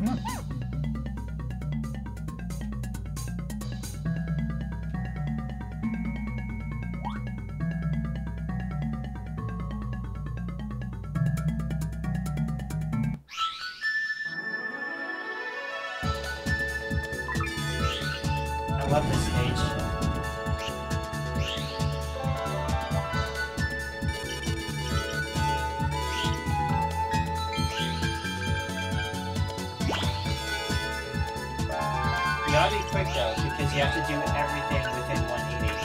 I love this stage. You gotta be quick though, because you have to do everything within 180.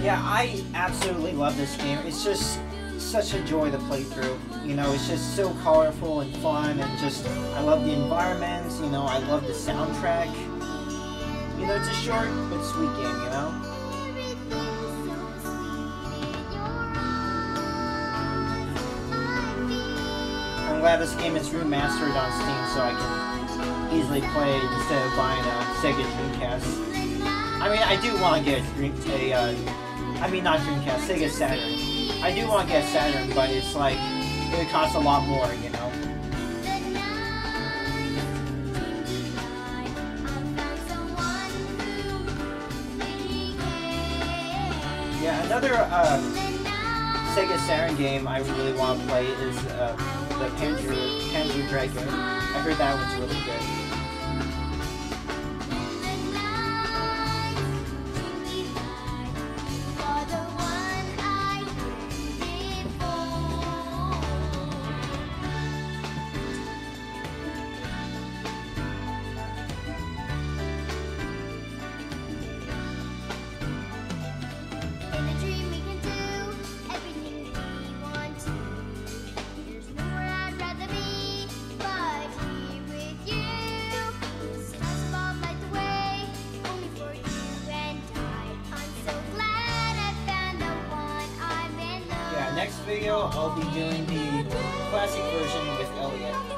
Yeah, I absolutely love this game. It's just such a joy to play through. You know, it's just so colorful and fun, and just I love the environments. You know, I love the soundtrack. You know, it's a short but sweet game. You know. I'm glad this game is remastered on Steam, so I can easily play it instead of buying a Sega Dreamcast. I mean, I do want to get not Dreamcast, Sega Saturn. I do want to get a Saturn, but it's like, it would cost a lot more, you know? Yeah, another Sega Saturn game I really want to play is the Panzer Dragoon. I heard that one's really good. Next video, I'll be doing the classic version with Elliot.